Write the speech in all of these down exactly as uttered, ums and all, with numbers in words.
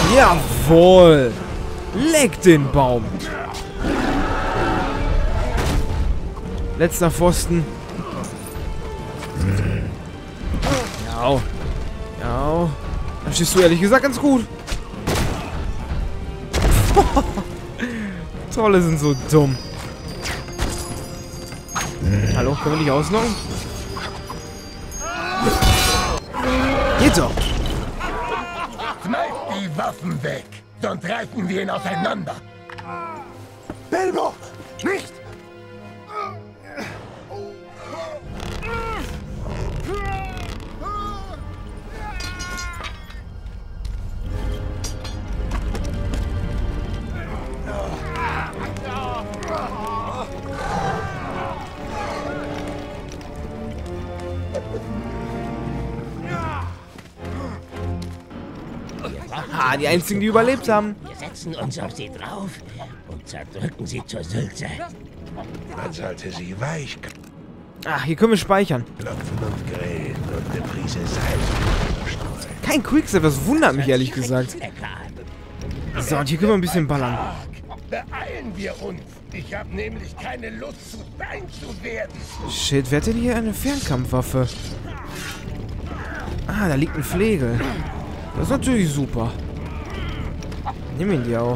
Jawohl. Leck den Baum. Letzter Pfosten. Ja. Ja. Da stehst du ehrlich gesagt ganz gut. Trolle sind so dumm. Hallo, können wir nicht ausnocken? Geht doch. Schneid die Waffen weg, sonst reißen wir ihn auseinander. Bilbo, nicht! Ah, die einzigen, die überlebt haben. Wir setzen uns auf sie drauf und zerdrücken sie zur Sülze. Man sollte sie weich Ach, hier können wir speichern. klopfen und grillen und eine Prise Salz streuen. Kein Quicksilver, das wundert mich ehrlich gesagt. So, und hier können wir ein bisschen ballern. Beeilen wir uns. Ich habe nämlich keine Lust, zu Stein zu werden. Shit, wer hat denn hier eine Fernkampfwaffe? Ah, da liegt ein Flegel. Das ist natürlich super. Nimm ihn dir auch.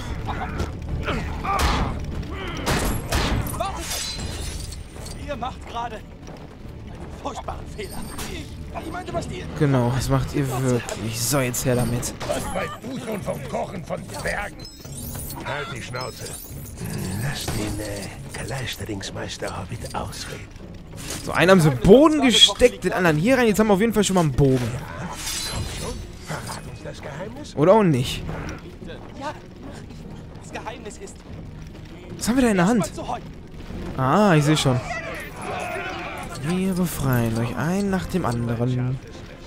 Ihr macht gerade einen furchtbaren Fehler. Ich, ich meinte, was ihr... Genau, was macht ihr wirklich? So, jetzt her damit. Was weißt du schon vom Kochen von Zwergen? Halt die Schnauze. Lass den äh, Kleisterungsmeister Hobbit ausreden. So, einen haben sie im Boden gesteckt, den anderen hier rein. Jetzt haben wir auf jeden Fall schon mal einen Bogen. Komm schon, verrat uns das Geheimnis. Oder auch nicht. Ja, das Geheimnis ist... Was haben wir da in der Hand? Erstmal zu heute. Ah, ich sehe schon. Wir befreien euch einen nach dem anderen.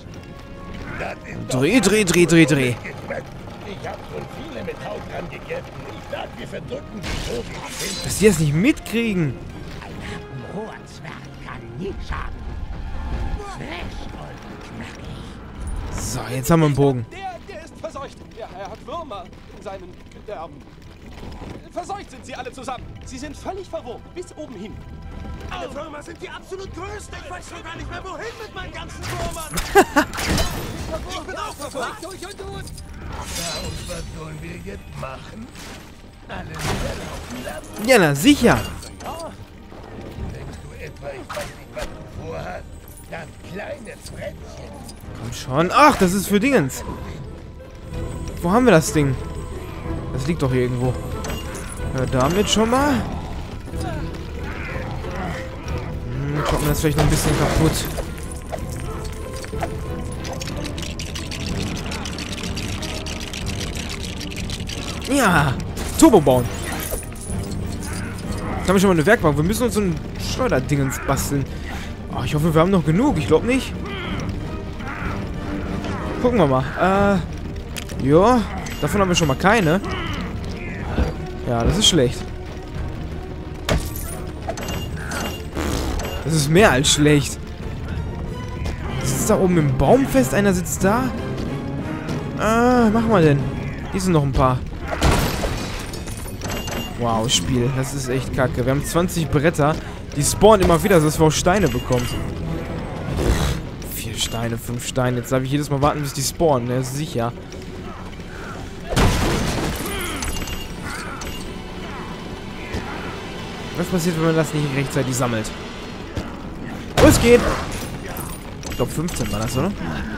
Dreh, dreh, dreh, dreh, dreh. Ich hab schon viele mit Haut dran gegessen. Ich sag, wir verdrücken die so wie die sind. Dass die das nicht mitkriegen. Ein roher Zwerg kann nie schaden. Frisch und knackig. So, jetzt haben wir einen Bogen. Der, der ist verseucht. Er, er hat Würmer in seinen Gedärmen. Verseucht sind sie alle zusammen. Sie sind völlig verwurmt, bis oben hin. Alle Würmer sind die absolut größten. Ich weiß schon gar nicht mehr, wohin mit meinen ganzen Würmern. Ich bin auch verwurmt. Durch und durch. Ja, und was sollen wir jetzt machen? Alle wieder laufen lassen? Ja, na sicher. Denkst du etwa, ich weiß nicht, was du vorhast? Das kleine Frettchen. Komm schon. Ach, das ist für Dingens. Wo haben wir das Ding? Das liegt doch hier irgendwo. Ja, damit schon mal. Hm, kommt mir das vielleicht noch ein bisschen kaputt. Ja, Turbo bauen. Jetzt haben wir schon mal eine Werkbank. Wir müssen uns so ein Schleuderdingens basteln. Oh, ich hoffe, wir haben noch genug. Ich glaube nicht. Gucken wir mal. Äh, ja, davon haben wir schon mal keine. Ja, das ist schlecht. Das ist mehr als schlecht. Sitzt da oben im Baum fest? Einer sitzt da? Ah, machen wir denn? Hier sind noch ein paar. Wow, Spiel. Das ist echt kacke. Wir haben zwanzig Bretter. Die spawnen immer wieder, dass wir auch Steine bekommen. Vier Steine, fünf Steine. Jetzt darf ich jedes Mal warten, bis die spawnen. Ja, sicher. Was passiert, wenn man das nicht rechtzeitig sammelt? Los geht! Ich glaube fünfzehn war das, oder?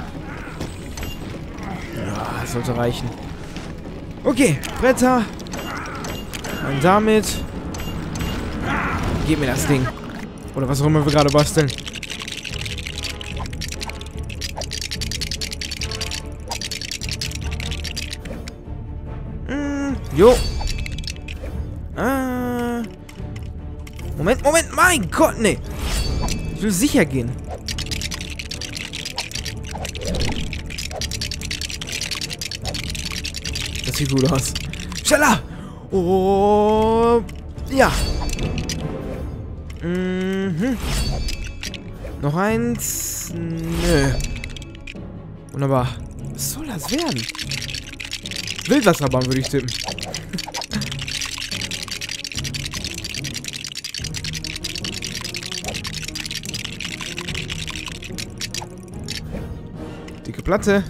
Ja, das sollte reichen. Okay, Bretter. Und damit... Gib mir das Ding. Oder was auch immer wir gerade basteln. Mm, jo. Ah. Moment, Moment, mein Gott, nee. Ich will sicher gehen. Das sieht gut aus. Schneller! Oh, ja. Mhm. Noch eins. Nö. Wunderbar. Was soll das werden? Wildwasserbahn würde ich tippen. Dicke Platte.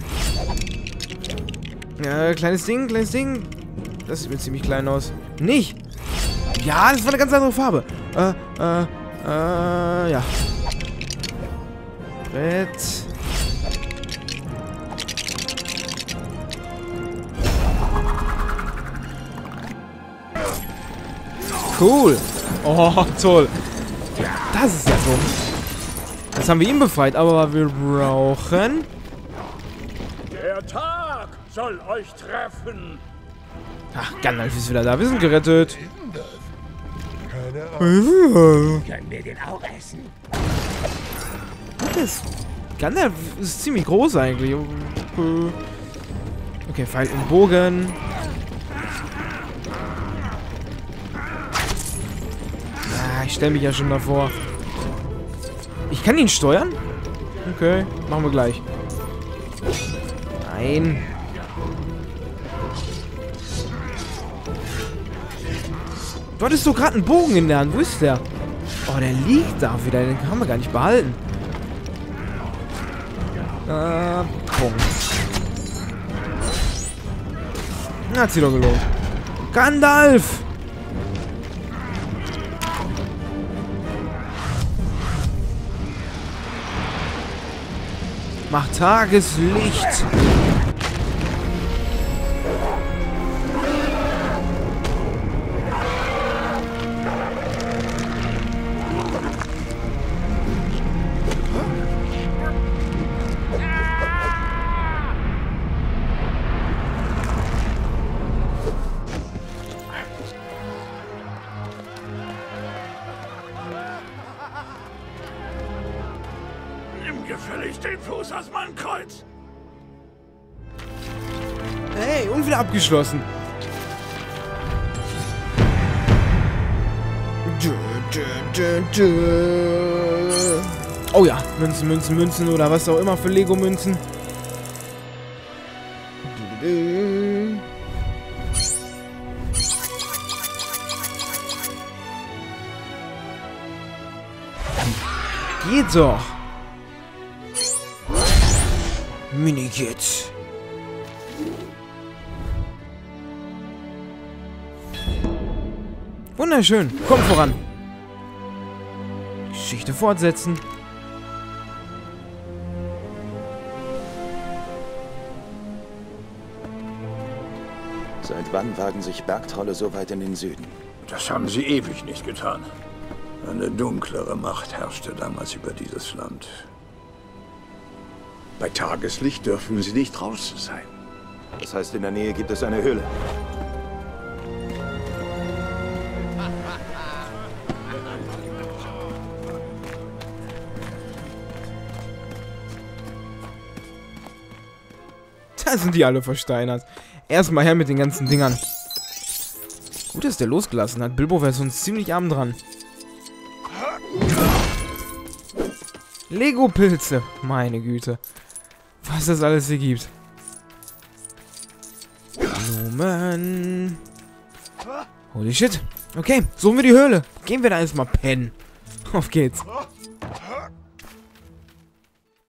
Ja, kleines Ding, kleines Ding. Das sieht mir ziemlich klein aus. Nicht! Ja, das war eine ganz andere Farbe. Äh, äh, äh, ja. Brett. Cool. Oh, toll. Das ist ja so. Das haben wir ihn befreit, aber wir brauchen... Der Tag soll euch treffen. Ach, Gandalf ist wieder da. Wir sind gerettet. Keine Ahnung. Können wir den auch essen? Das Gandalf ist ziemlich groß eigentlich. Okay, Pfeil und Bogen. Ah, ich stelle mich ja schon davor. Ich kann ihn steuern? Okay, machen wir gleich. Nein. Du hattest doch gerade einen Bogen in der Hand. Wo ist der? Oh, der liegt da wieder. Den haben wir gar nicht behalten. Äh, Punkt. Hat sie doch gelohnt. Gandalf! Mach Tageslicht! Nimm gefällig den Fuß aus meinem Kreuz. Hey, und wieder abgeschlossen. Oh ja, Münzen, Münzen, Münzen oder was auch immer für Lego-Münzen. Geht doch. Mini-Kids. Wunderschön. Kommt voran. Geschichte fortsetzen. Seit wann wagen sich Bergtrolle so weit in den Süden? Das haben sie ewig nicht getan. Eine dunklere Macht herrschte damals über dieses Land. Bei Tageslicht dürfen sie nicht draußen sein. Das heißt, in der Nähe gibt es eine Höhle. Da sind die alle versteinert. Erstmal her mit den ganzen Dingern. Gut, dass der losgelassen hat. Bilbo wäre sonst ziemlich arm dran. Lego-Pilze. Meine Güte. Was das alles hier gibt. Blumen. Holy shit. Okay, suchen wir die Höhle. Gehen wir da erstmal pennen. Auf geht's.